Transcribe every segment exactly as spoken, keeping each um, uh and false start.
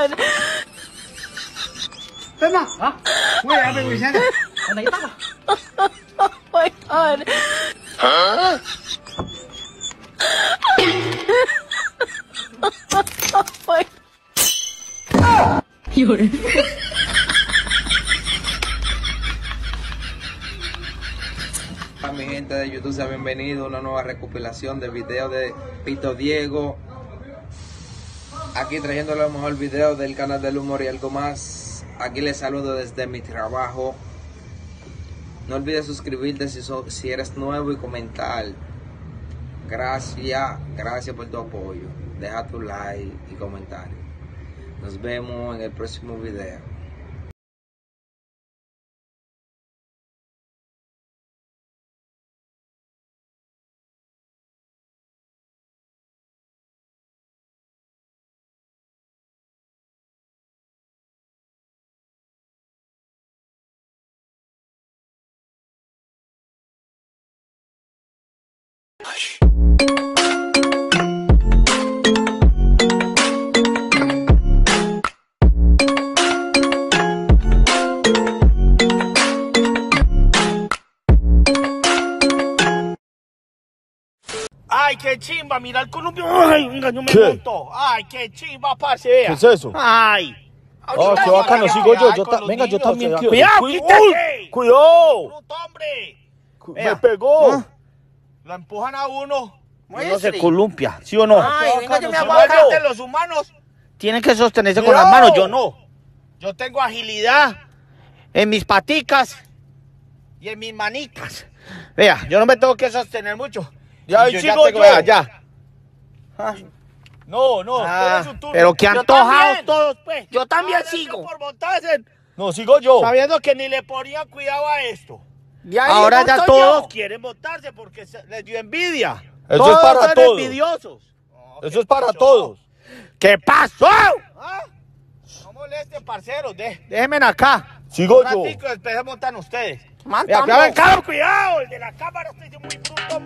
god. Tama? Ha? Wait, I've been resent it. Oh, nakita ko. Oh my god. Huh? Oh my. Yun. A mi gente de YouTube, sea bienvenido a una nueva recopilación de videos de Pito Diego. Aquí trayendo los mejores videos del canal del humor y algo más. Aquí les saludo desde mi trabajo. No olvides suscribirte si, so, si eres nuevo y comentar. Gracias, gracias por tu apoyo. Deja tu like y comentario. Nos vemos en el próximo video. Ay, qué chimba, mira el columpio. Ay, venga, yo me ¿Qué? monto. Ay, qué chimba, parce, vea. ¿Qué es eso? Ay. Oh, qué bacano, sigo yo. yo ta- venga, yo también quiero. Cuidado, Cuy- quítate. ¡Uy! ¡Cuidado! Bruto, hombre. Cu- Vea. Me pegó. ¿Ah? Lo empujan a uno. No Muestre. se columpia, ¿sí o no? Ay, venga, yo me Igual aguanto. que los humanos Tienen que sostenerse con Cuidado. las manos, yo no. Yo tengo agilidad en mis paticas y en mis manitas. Vea, yo no me tengo que sostener mucho. Ya, Y ahí sigo tengo- yo. vea, ya. No, no, Ah, espera su turno. pero que Yo antojados también. todos, pues. Yo también Ahora sí sigo. por montarse, No, sigo yo. sabiendo que ni le ponían cuidado a esto. Y ahí Ahora ya monto todos yo. quieren montarse porque se- les dio envidia. Eso todos es para son todos. envidiosos. Eso es para todos. ¿Qué pasó? ¿Ah? No moleste, parceros. De, déjenme acá. Sigo Un yo. ratico, después se montan ustedes. Man, Vea, tampoco. cuidado, cuidado, cuidado, el de la cámara está muy bruto.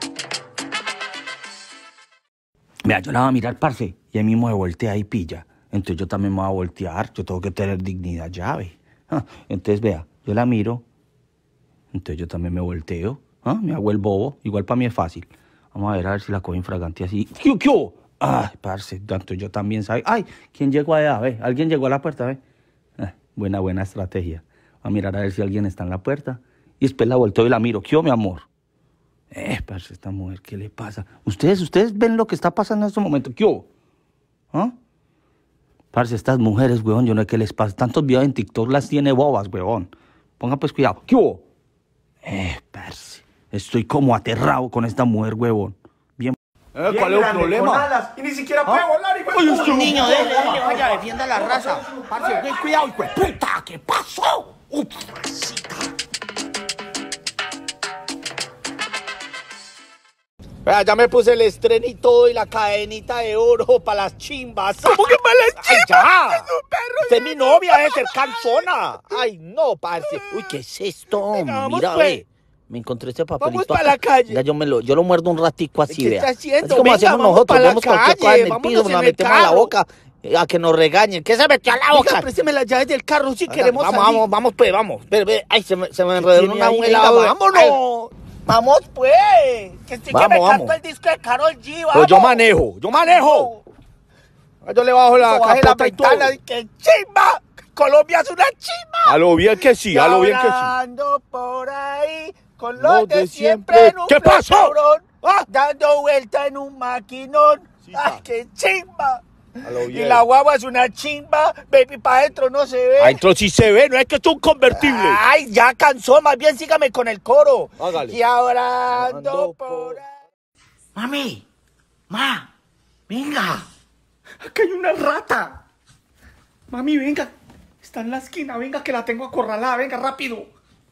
Vea, yo la voy a mirar, parce, y ahí mismo se voltea y pilla. Entonces yo también me voy a voltear, yo tengo que tener dignidad, llave. Ah, entonces, vea, yo la miro, entonces yo también me volteo, ah, me hago el bobo, igual para mí es fácil. Vamos a ver, a ver si la cojo infragante así. ¿Qué, qué hubo? Ay, parce, tanto yo también sabe. Ay, ¿quién llegó allá? Ve, alguien llegó a la puerta, ve. Ah, buena, buena estrategia. Voy a mirar a ver si alguien está en la puerta. Y después la volteo y la miro. ¿Qué hubo, mi amor? Eh, parce, esta mujer, ¿qué le pasa? Ustedes, ustedes ven lo que está pasando en estos momentos. ¿Qué hubo? ¿Ah? Parce, estas mujeres, huevón, yo no sé qué les pasa. Tantos videos en TikTok las tiene bobas, huevón. Ponga pues cuidado. ¿Qué hubo? Eh, parce, estoy como aterrado con esta mujer, huevón. Bien. Eh, ¿Cuál es el problema? Y ni siquiera puede volar, hijo de Oye, puta. usted- Niño, déjele, déjele, vaya, defienda la raza. Parce, ten cuidado, hijo de puta, ¿qué pasó? Uy, masita. Vea, ya me puse el estreno y todo y la cadenita de oro para las chimbas. ¿Cómo que para las chimbas? ¡Ay, ya! Usted es mi novia, debe ser canzona. Ay, no, parce. Uy, ¿qué es esto? Venga, vamos, Mira, pues. ve. Me encontré este papelito. Vamos pa' acá. la calle. Venga, yo, me lo, yo lo muerdo un ratico así, ¿Qué vea. está haciendo? Así como Venga, hacemos vamos nosotros, pa' la vemos cualquier calle, cosa en el vámonos piso, en nos el metemos a la carro. boca eh, a que nos regañen. ¿Qué se metió a la boca? Oiga, présteme las llaves del carro si queremos vamos, salir. vamos, vamos, pues, vamos. Ve, ve. Ay, se me, se me enredó Tiene una, ahí, un venga, helado. de- vámonos. Vamos, pues. Que estoy Vamos, que me vamos. canto el disco de Karol G, vamos. Pues yo manejo, yo manejo. Yo le bajo la Baje la capota y ventana. todo. ¡Qué chimba! Colombia es una chimba. A lo bien que sí, a lo bien que sí. Ando por ahí con Los los de de siempre siempre. en un ¿Qué pasó? flechaurón, ¿Ah? dando vuelta en un maquinón. Sí, ¡Ay, sa. qué chimba! A lo Y bien. la guagua es una chimba, baby, para adentro no se ve. Ah, entonces sí se ve, no es que esto es un convertible. Ay, ya cansó, más bien sígame con el coro. Hágale. Y ahora ando, Ando por por- ahí. Mami, ma, venga. Acá hay una rata. Mami, venga. Está en la esquina, venga que la tengo acorralada, venga rápido.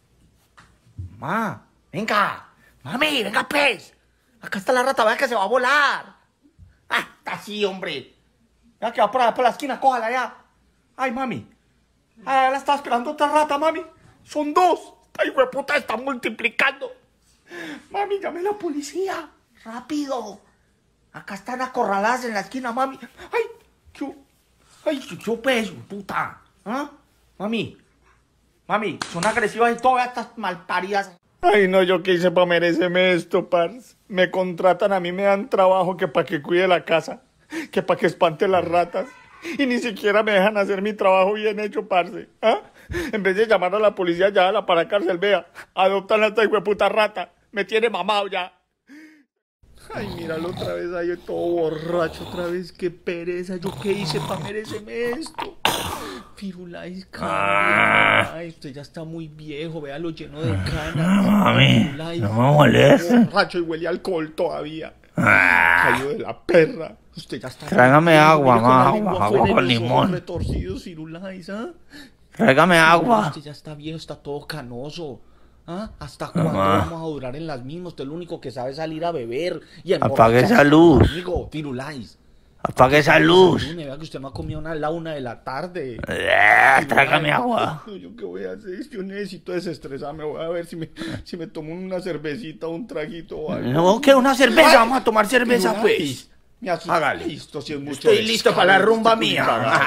Ma, venga. Mami, venga, pues. Acá está la rata, vea que se va a volar. Ah, está así, hombre. Ya que va por allá por la esquina, cójala ya. Ay, mami. Ay, la estaba esperando otra rata, mami. Son dos. Esta hijueputa está multiplicando. Mami, llame a la policía. Rápido. Acá están acorraladas en la esquina, mami. Ay, ¿qué hubo? Ay, yo pues, puta. ¿Ah? Mami. Mami, son agresivas y todas estas malparidas. Ay, no, yo qué hice para merecerme esto, parce. Me contratan, a mí me dan trabajo que para que cuide la casa, que para que espante las ratas. Y ni siquiera me dejan hacer mi trabajo bien hecho, parce. ¿Ah? En vez de llamar a la policía, ya a la para cárcel, vea. Adoptan a esta hijueputa rata. Me tiene mamado ya. Ay, míralo otra vez ahí, todo borracho otra vez. Qué pereza. ¿Yo qué hice para merecerme esto? Firulais, cabrón. Ay, usted ya está muy viejo. Véalo lleno de canas. Mami, Firulais, no me molesta. borracho y huele a alcohol todavía. Cayó de la perra. Usted ya está. Tráigame Mire, agua, con la ma, lengua agua, afuera agua y con los ojos limón. retorcidos, Firulais, ¿ah? Tráigame agua. Usted ya está viejo, está todo canoso. ¿Ah? ¿Hasta cuándo Mamá. vamos a durar en las mismas? Usted es lo único que sabe salir a beber y Apague emborracharse esa luz. conmigo, Firulais. Apague esa luz. Desayune, vea que usted no ha comido nada a la una de la tarde. Eh, Tráigame agua. No, ¿yo qué voy a hacer? Yo necesito desestresarme. Voy a ver si me, si me tomo una cervecita o un traguito o algo. No, que una cerveza. Vamos a tomar cerveza, Firulais, pues. me asusta. Hágale. Listo, si es mucho. Estoy listo para la rumba mía.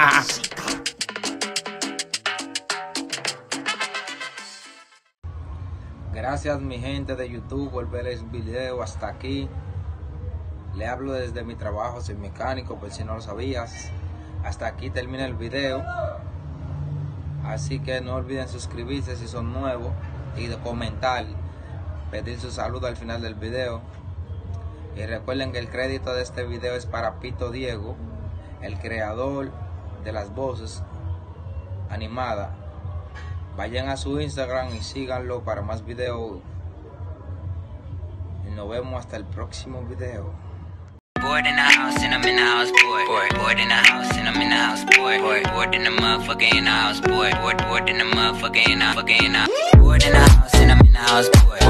Gracias mi gente de YouTube por ver el video hasta aquí. Le hablo desde mi trabajo, soy mecánico, por si no lo sabías. Hasta aquí termina el video. Así que no olviden suscribirse si son nuevos y de comentar, pedir su saludo al final del video. Y recuerden que el crédito de este video es para Pito Diego, el creador de las voces animadas. Vayan a su Instagram y síganlo para más videos. Y nos vemos hasta el próximo video. Bored in the house and I'm in the house, bored. Bored, bored in the house and I'm in the house, bored. Bored, bored in the motherfucker in the house, bored. Bored, bored in the motherfucker in the fucking in the. Bored in the house and I'm in the house, bored.